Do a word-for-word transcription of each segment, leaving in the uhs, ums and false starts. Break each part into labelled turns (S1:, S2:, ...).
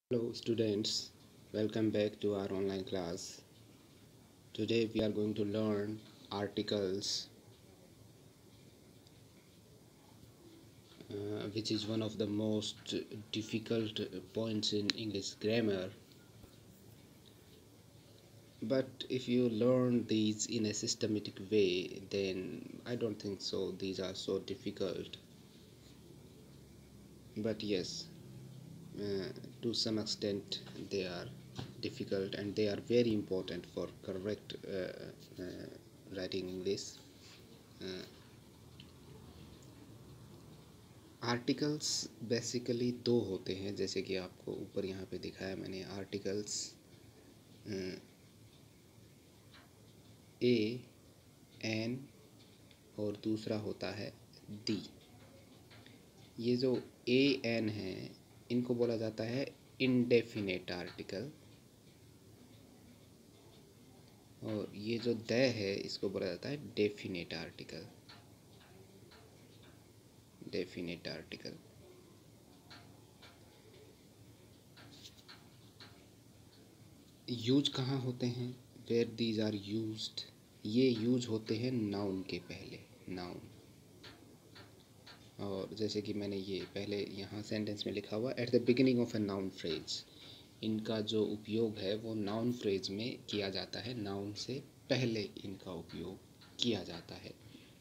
S1: Hello students, welcome back to our online class. Today we are going to learn articles, uh, which is one of the most difficult points in English grammar. But if you learn these in a systematic way, then I don't think so these are so difficult. But yes, uh, to some extent they are difficult and they are very important for correct uh, uh, writing English. Uh, articles basically दो होते हैं, जैसे कि आपको ऊपर यहाँ पे दिखाया मैंने आर्टिकल्स ए एन और दूसरा होता है दी। ये जो ए एन है इनको बोला जाता है इंडेफिनेट आर्टिकल, और ये जो द है इसको बोला जाता है definite article. Definite article use कहाँ होते हैं? वेयर दीज आर यूज्ड, ये यूज होते हैं नाउन के पहले। नाउन, और जैसे कि मैंने ये पहले यहाँ सेंटेंस में लिखा हुआ at the beginning of a noun phrase, इनका जो उपयोग है वो नाउन फ्रेज में किया जाता है, नाउन से पहले इनका उपयोग किया जाता है।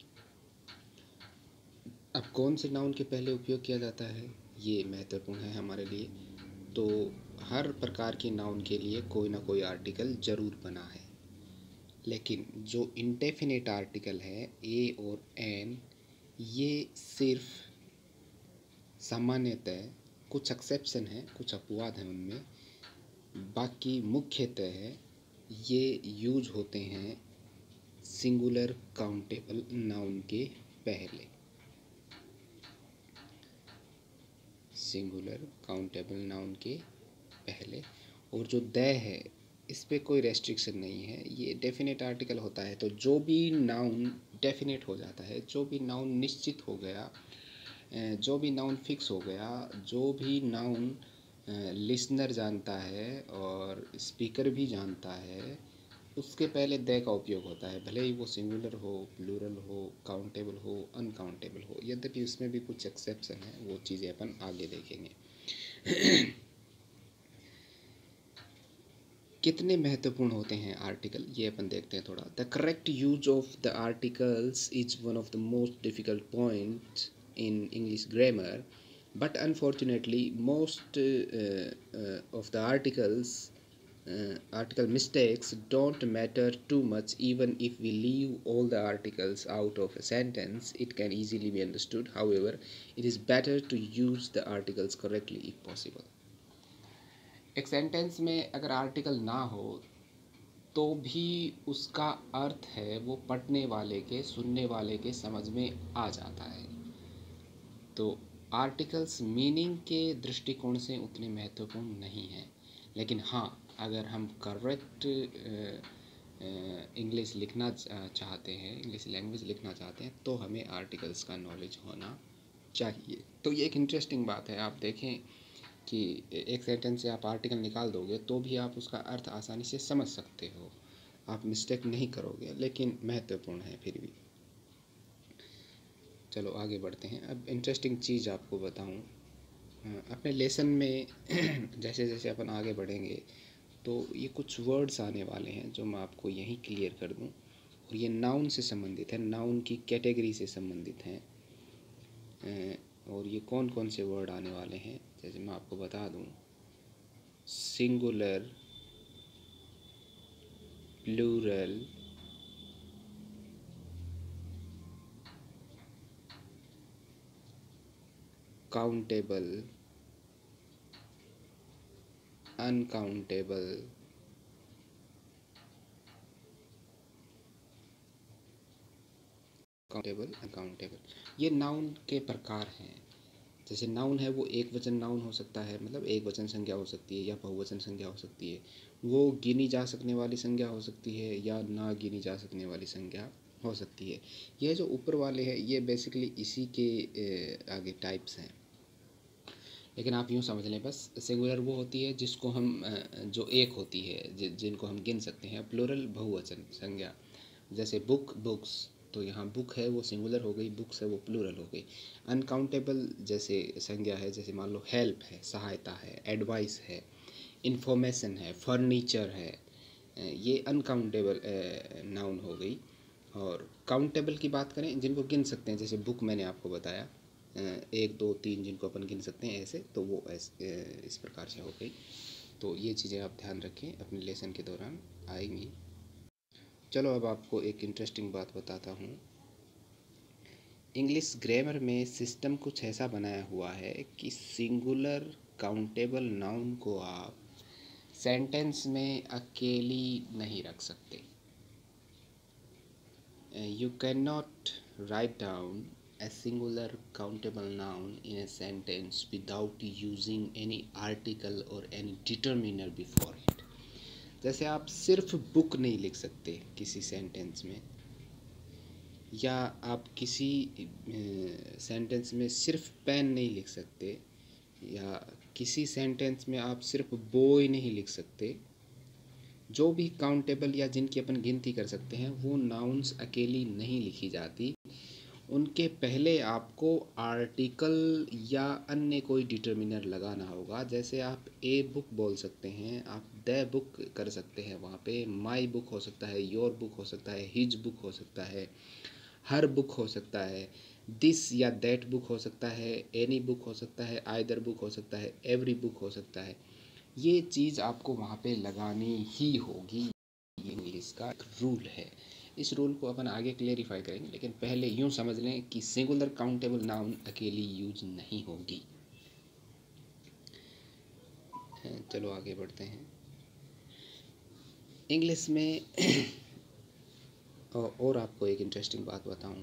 S1: अब कौन से नाउन के पहले उपयोग किया जाता है ये महत्वपूर्ण है हमारे लिए। तो हर प्रकार के नाउन के लिए कोई ना कोई आर्टिकल ज़रूर बना है, लेकिन जो इंडेफिनेट आर्टिकल है ए और एन, ये सिर्फ सामान्यतः, कुछ एक्सेप्शन है, कुछ अपवाद हैं उनमें, बाकी मुख्यतः ये यूज होते हैं सिंगुलर काउंटेबल नाउन के पहले। सिंगुलर काउंटेबल नाउन के पहले। और जो द है इस पर कोई रेस्ट्रिक्शन नहीं है, ये डेफिनेट आर्टिकल होता है। तो जो भी नाउन डेफिनेट हो जाता है, जो भी नाउन निश्चित हो गया, जो भी नाउन फिक्स हो गया, जो भी नाउन लिसनर जानता है और स्पीकर भी जानता है, उसके पहले द का उपयोग होता है, भले ही वो सिंगुलर हो, प्लूरल हो, काउंटेबल हो, अनकाउंटेबल हो। यद्यपि उसमें भी कुछ एक्सेप्शन है, वो चीज़ें अपन आगे देखेंगे। कितने महत्वपूर्ण होते हैं आर्टिकल, ये अपन देखते हैं थोड़ा। The correct use of the articles is one of the most difficult point in English grammar, but unfortunately most uh, uh, of the articles uh, article mistakes don't matter too much. Even if we leave all the articles out of a sentence, it can easily be understood. However, it is better to use the articles correctly if possible. एक sentence में अगर article ना हो तो भी उसका अर्थ है वो पढ़ने वाले के, सुनने वाले के समझ में आ जाता है। तो आर्टिकल्स मीनिंग के दृष्टिकोण से उतने महत्वपूर्ण नहीं हैं, लेकिन हाँ, अगर हम करेक्ट इंग्लिश लिखना चाहते हैं, इंग्लिश लैंग्वेज लिखना चाहते हैं, तो हमें आर्टिकल्स का नॉलेज होना चाहिए। तो ये एक इंटरेस्टिंग बात है। आप देखें कि एक सेंटेंस से आप आर्टिकल निकाल दोगे तो भी आप उसका अर्थ आसानी से समझ सकते हो, आप मिस्टेक नहीं करोगे, लेकिन महत्वपूर्ण है फिर भी। चलो आगे बढ़ते हैं। अब इंटरेस्टिंग चीज़ आपको बताऊं, अपने लेसन में जैसे जैसे अपन आगे बढ़ेंगे तो ये कुछ वर्ड्स आने वाले हैं जो मैं आपको यहीं क्लियर कर दूं, और ये नाउन से संबंधित है, नाउन की कैटेगरी से संबंधित हैं। और ये कौन कौन से वर्ड आने वाले हैं, जैसे मैं आपको बता दूं, singular, plural, countable, uncountable, countable, uncountable, ये नाउन के प्रकार हैं। जैसे नाउन है वो एक वचन नाउन हो सकता है, मतलब एक वचन संज्ञा हो सकती है या बहुवचन संज्ञा हो सकती है, वो गिनी जा सकने वाली संज्ञा हो सकती है या ना गिनी जा सकने वाली संज्ञा हो सकती है। ये जो ऊपर वाले हैं ये बेसिकली इसी के आगे टाइप्स हैं। लेकिन आप यूँ समझ लें बस, सिंगुलर वो होती है जिसको हम अ, जो एक होती है, जि, जिनको हम गिन सकते हैं। प्लूरल बहुवचन संज्ञा, जैसे बुक बुक्स, तो यहाँ बुक है वो सिंगुलर हो गई, बुक्स है वो प्लूरल हो गई। अनकाउंटेबल जैसे संज्ञा है, जैसे मान लो हेल्प है, सहायता है, एडवाइस है, इंफॉर्मेशन है, फर्नीचर है, ये अनकाउंटेबल नाउन हो गई। और काउंटेबल की बात करें, जिनको गिन सकते हैं, जैसे बुक मैंने आपको बताया, एक दो तीन जिनको अपन गिन सकते हैं ऐसे, तो वो ऐसे इस प्रकार से हो गई। तो ये चीज़ें आप ध्यान रखें, अपने लेसन के दौरान आएंगी। चलो अब आपको एक इंटरेस्टिंग बात बताता हूँ। इंग्लिश ग्रामर में सिस्टम कुछ ऐसा बनाया हुआ है कि सिंगुलर काउंटेबल नाउन को आप सेंटेंस में अकेली नहीं रख सकते। You can not write down a singular countable noun in a sentence without using any article or any determiner before it। जैसे आप सिर्फ बुक नहीं लिख सकते किसी सेंटेंस में, या आप किसी सेंटेंस में सिर्फ पेन नहीं लिख सकते, या किसी सेंटेंस में आप सिर्फ बॉय नहीं लिख सकते। जो भी काउंटेबल या जिनकी अपन गिनती कर सकते हैं वो नाउन्स अकेली नहीं लिखी जाती, उनके पहले आपको आर्टिकल या अन्य कोई डिटर्मिनर लगाना होगा। जैसे आप ए बुक बोल सकते हैं, आप द बुक कर सकते हैं, वहाँ पे माई बुक हो सकता है, योर बुक हो सकता है, हिज बुक हो सकता है, हर बुक हो सकता है, दिस या दैट बुक हो सकता है, एनी बुक हो सकता है, आइदर बुक हो सकता है, एवरी बुक हो सकता है। ये चीज़ आपको वहाँ पे लगानी ही होगी, ये इंग्लिश का एक रूल है। इस रूल को अपन आगे क्लेरिफाई करेंगे, लेकिन पहले यूँ समझ लें कि सिंगुलर काउंटेबल नाउन अकेली यूज नहीं होगी। चलो आगे बढ़ते हैं। इंग्लिश में और आपको एक इंटरेस्टिंग बात बताऊं,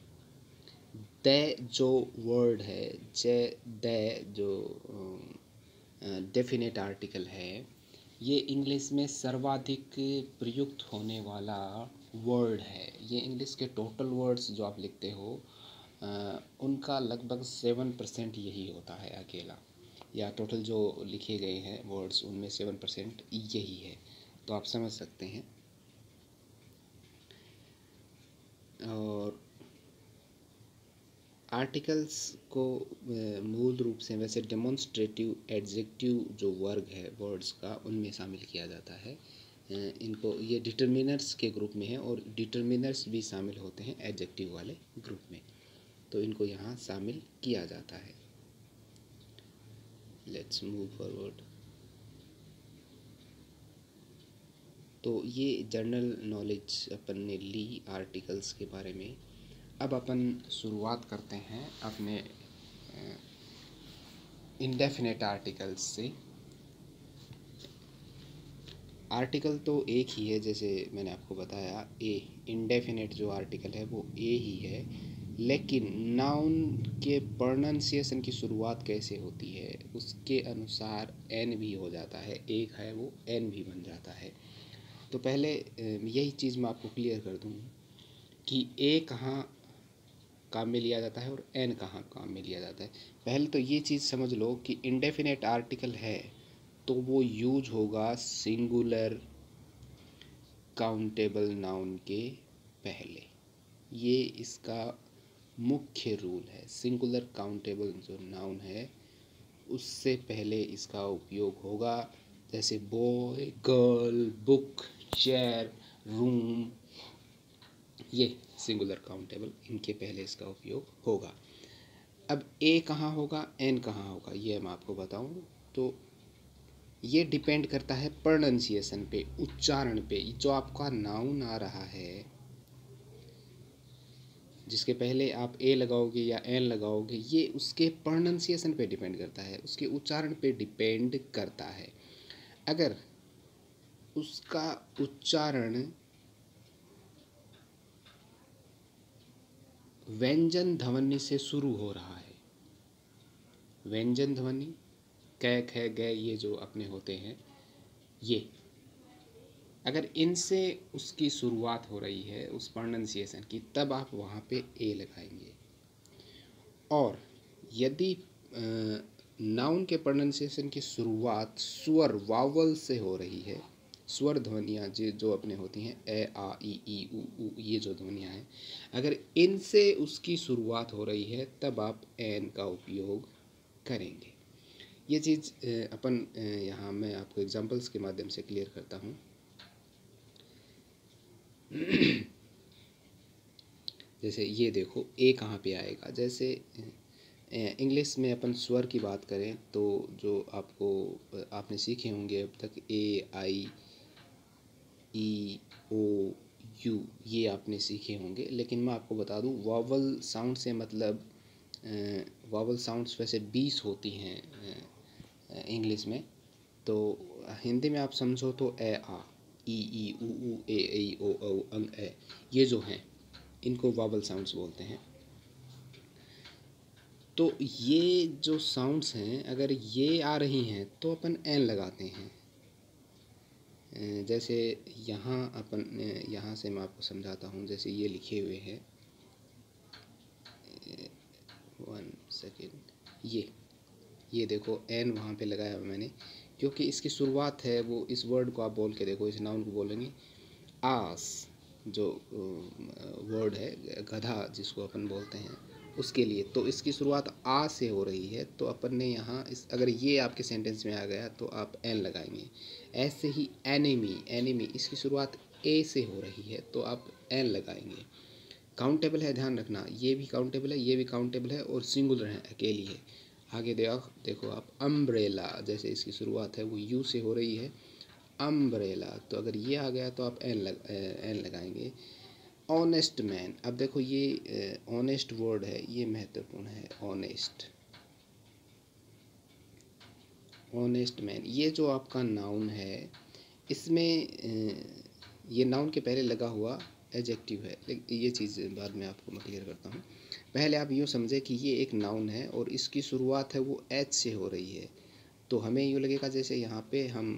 S1: द जो वर्ड है, ज द जो डेफिनेट आर्टिकल है, ये इंग्लिश में सर्वाधिक प्रयुक्त होने वाला वर्ड है। ये इंग्लिश के टोटल वर्ड्स जो आप लिखते हो आ, उनका लगभग सेवन परसेंट यही होता है अकेला, या टोटल जो लिखे गए हैं वर्ड्स उनमें सेवन परसेंट यही है। तो आप समझ सकते हैं। और आर्टिकल्स को मूल रूप से वैसे डेमोन्स्ट्रेटिव एडजेक्टिव जो वर्ग है वर्ड्स का, उनमें शामिल किया जाता है। इनको ये डिटर्मिनर्स के ग्रुप में है, और डिटर्मिनर्स भी शामिल होते हैं एडजेक्टिव वाले ग्रुप में, तो इनको यहाँ शामिल किया जाता है। Let's move forward. तो ये जनरल नॉलेज अपन ने ली आर्टिकल्स के बारे में। अब अपन शुरुआत करते हैं अपने इंडेफिनेट आर्टिकल्स से। आर्टिकल तो एक ही है, जैसे मैंने आपको बताया, ए इंडेफिनेट जो आर्टिकल है वो ए ही है, लेकिन नाउन के प्रोनाउंसिएशन की शुरुआत कैसे होती है उसके अनुसार एन भी हो जाता है, एक है वो एन भी बन जाता है। तो पहले यही चीज़ मैं आपको क्लियर कर दूँ कि ए कहाँ काम में लिया जाता है और एन कहाँ काम में लिया जाता है। पहले तो ये चीज़ समझ लो कि इंडेफिनेट आर्टिकल है तो वो यूज होगा सिंगुलर काउंटेबल नाउन के पहले। ये इसका मुख्य रूल है। सिंगुलर काउंटेबल जो नाउन है उससे पहले इसका उपयोग होगा, जैसे boy, girl, book, chair, room, ये सिंगुलर काउंटेबल, इनके पहले इसका उपयोग होगा। अब ए कहाँ होगा, एन कहाँ होगा, ये मैं आपको बताऊं। तो ये डिपेंड करता है प्रोनाउंसिएशन पे, उच्चारण पे। जो आपका नाउन आ रहा है जिसके पहले आप ए लगाओगे या एन लगाओगे, ये उसके प्रोनाउंसिएशन पे डिपेंड करता है, उसके उच्चारण पे डिपेंड करता है। अगर उसका उच्चारण व्यंजन ध्वनि से शुरू हो रहा है, व्यंजन ध्वनि कै ख ग ये जो अपने होते हैं, ये अगर इनसे उसकी शुरुआत हो रही है उस प्रोनाउंसिएशन की, तब आप वहाँ पे ए लगाएंगे। और यदि नाउन के प्रोनाउंसिएशन की शुरुआत स्वर वावल से हो रही है। स्वर ध्वनियाँ जो जो अपने होती हैं ए आ ई ई उ ऊ, ये जो ध्वनियाँ हैं, अगर इनसे उसकी शुरुआत हो रही है तब आप एन का उपयोग करेंगे। ये चीज़ अपन यहाँ मैं आपको एग्जांपल्स के माध्यम से क्लियर करता हूँ। जैसे ये देखो, ए कहाँ पे आएगा। जैसे इंग्लिश में अपन स्वर की बात करें तो जो आपको आपने सीखे होंगे अब तक, ए आई ई ओ यू, ये आपने सीखे होंगे। लेकिन मैं आपको बता दूं, वावल साउंड से मतलब वावल साउंड्स वैसे बीस होती हैं इंग्लिश में, तो हिंदी में आप समझो तो ए आ ई ई उ ऊ ए ऐ ओ औ अंग ए, ये जो हैं इनको वावल साउंड्स बोलते हैं। तो ये जो साउंड्स हैं, अगर ये आ रही हैं तो अपन एन लगाते हैं। जैसे यहाँ अपन यहाँ से मैं आपको समझाता हूँ। जैसे ये लिखे हुए हैं, वन सेकेंड, ये ये देखो एन वहाँ पे लगाया हुआ मैंने, क्योंकि इसकी शुरुआत है वो, इस वर्ड को आप बोल के देखो, इस नाउन को बोलेंगे आस, जो वर्ड है गधा जिसको अपन बोलते हैं उसके लिए, तो इसकी शुरुआत आ से हो रही है। तो अपन ने यहाँ इस, अगर ये आपके सेंटेंस में आ गया तो आप एन लगाएंगे। ऐसे ही एनिमी, एनिमी इसकी शुरुआत ए से हो रही है तो आप एन लगाएंगे। काउंटेबल है, ध्यान रखना, ये भी काउंटेबल है, ये भी काउंटेबल है और सिंगुलर है, अकेली है। आगे देखो देखो आप, अम्ब्रेला, जैसे इसकी शुरुआत है वो यू से हो रही है, अम्ब्रेला, तो अगर ये आ गया तो आप एन लग एन लगाएंगे। ऑनेस्ट मैन, अब देखो ये ऑनेस्ट वर्ड है, ये महत्वपूर्ण है। ऑनेस्ट, ऑनेस्ट मैन, ये जो आपका नाउन है, इसमें ये नाउन के पहले लगा हुआ एडजेक्टिव है। लेकिन ये चीज़ बाद में आपको मैं क्लियर करता हूँ। पहले आप यूँ समझे कि ये एक नाउन है और इसकी शुरुआत है वो एच से हो रही है, तो हमें यूँ लगेगा जैसे यहाँ पे हम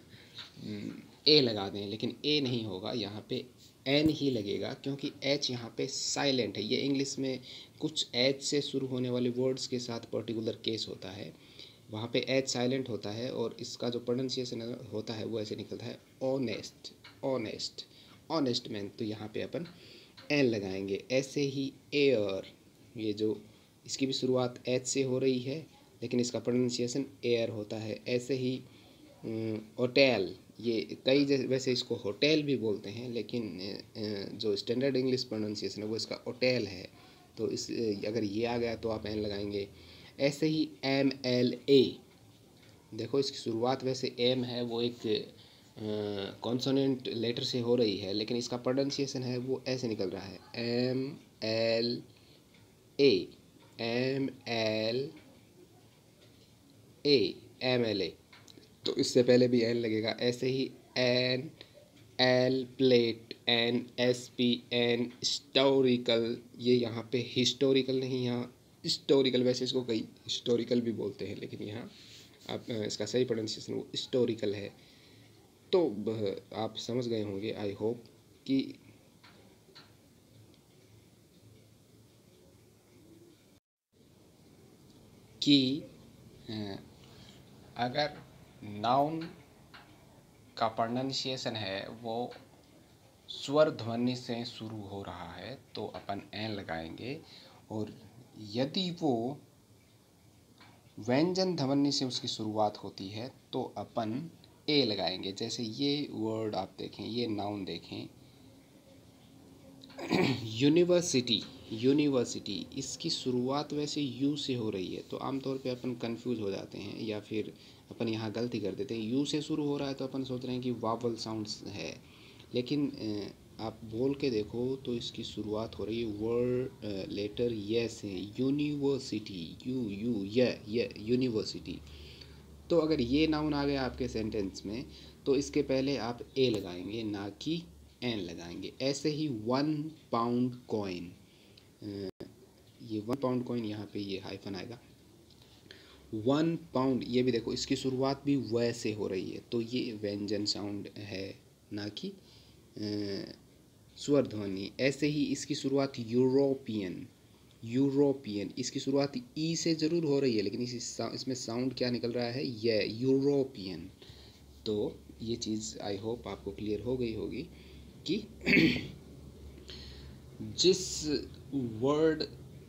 S1: ए लगा दें, लेकिन ए नहीं होगा, यहाँ पे एन ही लगेगा, क्योंकि एच यहाँ पे साइलेंट है। ये इंग्लिश में कुछ एच से शुरू होने वाले वर्ड्स के साथ पर्टिकुलर केस होता है, वहाँ पे एच साइलेंट होता है और इसका जो प्रोनाउंसिएशन होता है वो ऐसे निकलता है ऑनेस्ट, ऑनेस्ट, ऑनेस्ट मैन, तो यहाँ पे अपन एन लगाएंगे। ऐसे ही एयर, ये जो इसकी भी शुरुआत एच से हो रही है लेकिन इसका प्रोनाउंसिएशन एयर होता है। ऐसे ही होटेल, ये कई वैसे इसको होटेल भी बोलते हैं, लेकिन जो स्टैंडर्ड इंग्लिश प्रोनाउंसिएशन है वो इसका होटेल है, तो इस अगर ये आ गया तो आप एन लगाएंगे। ऐसे ही एम एल ए, देखो इसकी शुरुआत वैसे एम है, वो एक कॉन्सोनेंट लेटर से हो रही है, लेकिन इसका प्रोनाउंसिएशन है वो ऐसे निकल रहा है, M L A, M L A, M L A, तो इससे पहले भी एन लगेगा। ऐसे ही N L plate, N S P N historical, ये यहाँ पे हिस्टोरिकल नहीं, यहाँ हिस्टोरिकल, वैसे इसको कई हिस्टोरिकल भी बोलते हैं, लेकिन यहाँ आप इसका सही प्रोनाउंसिएशन वो हिस्टोरिकल है। तो आप समझ गए होंगे, आई होप कि कि अगर नाउन का प्रोनाउंसिएशन है वो स्वर ध्वनि से शुरू हो रहा है तो अपन एन लगाएंगे, और यदि वो व्यंजन ध्वनि से उसकी शुरुआत होती है तो अपन ए लगाएंगे। जैसे ये वर्ड आप देखें, ये नाउन देखें, यूनिवर्सिटी, यूनिवर्सिटी, इसकी शुरुआत वैसे यू से हो रही है, तो आमतौर पे अपन कंफ्यूज हो जाते हैं या फिर अपन यहाँ गलती कर देते हैं। यू से शुरू हो रहा है तो अपन सोच रहे हैं कि वावल साउंड्स है, लेकिन आप बोल के देखो तो इसकी शुरुआत हो रही है वर्ड लेटर ये से, यूनिवर्सिटी, यू यू ये ये यूनिवर्सिटी। तो अगर ये नाउन आ गया आपके सेंटेंस में तो इसके पहले आप ए लगाएंगे, ना कि एन लगाएंगे। ऐसे ही वन पाउंड कॉइन, ये वन पाउंड कॉइन, यहाँ पे ये हाइफन आएगा, वन पाउंड, ये भी देखो इसकी शुरुआत भी व से हो रही है, तो ये व्यंजन साउंड है, ना कि स्वर ध्वनि। ऐसे ही इसकी शुरुआत यूरोपियन, यूरोपियन, इसकी शुरुआत ई से ज़रूर हो रही है लेकिन इसी सा, इसमें साउंड क्या निकल रहा है, ये यूरोपियन। तो ये चीज़ आई होप आपको क्लियर हो गई होगी कि जिस वर्ड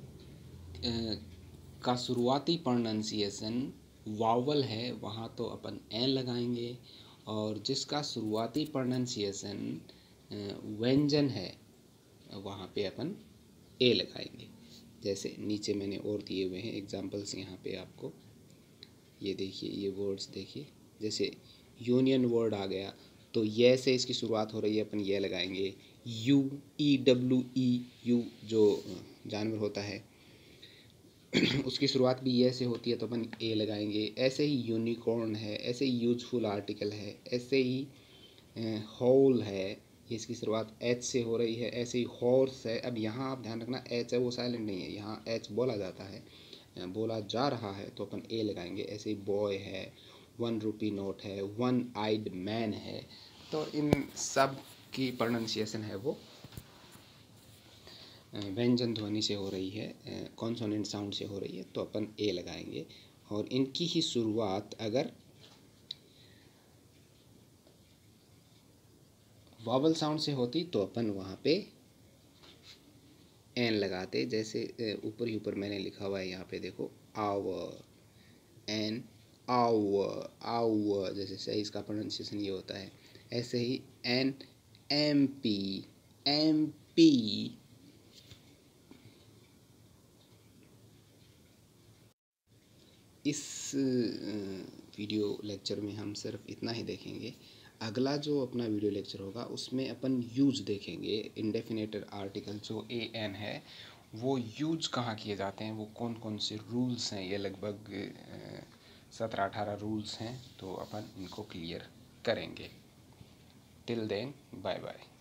S1: का शुरुआती प्रोनाउंसिएशन वावल है वहाँ तो अपन एन लगाएंगे, और जिसका शुरुआती प्रोनाउंसिएशन व्यंजन है वहाँ पे अपन ए लगाएंगे। जैसे नीचे मैंने और दिए हुए हैं एग्जांपल्स यहाँ पे आपको, ये देखिए, ये वर्ड्स देखिए, जैसे यूनियन वर्ड आ गया तो ये से इसकी शुरुआत हो रही है, अपन ये लगाएंगे। U, E W E, U जो जानवर होता है उसकी शुरुआत भी ये से होती है तो अपन ए लगाएंगे। ऐसे ही यूनिकॉर्न है, ऐसे ही यूजफुल आर्टिकल है, ऐसे ही होल है, इसकी शुरुआत एच से हो रही है। ऐसे ही हॉर्स है, अब यहाँ आप ध्यान रखना एच है वो साइलेंट नहीं है, यहाँ एच बोला जाता है, बोला जा रहा है तो अपन ए लगाएंगे। ऐसे ही बॉय है, वन रुपी नोट है, वन आइड मैन है, तो इन सब की प्रोनाउंसिएशन है वो व्यंजन ध्वनि से हो रही है, कॉन्सोनेंट साउंड से हो रही है तो अपन ए लगाएंगे। और इनकी ही शुरुआत अगर वॉवल साउंड से होती तो अपन वहाँ पे एन लगाते। जैसे ऊपर ही ऊपर मैंने लिखा हुआ है यहाँ पे देखो, आव, एन, आव, आव, जैसे सही इसका प्रोनाउंसिएशन ये होता है। ऐसे ही N, M P, M P. इस वीडियो लेक्चर में हम सिर्फ इतना ही देखेंगे। अगला जो अपना वीडियो लेक्चर होगा उसमें अपन यूज देखेंगे, इंडेफिनेट आर्टिकल जो ए एन है वो यूज कहाँ किए जाते हैं, वो कौन कौन से रूल्स हैं, ये लगभग सत्रह अठारह रूल्स हैं, तो अपन इनको क्लियर करेंगे। Till then bye bye.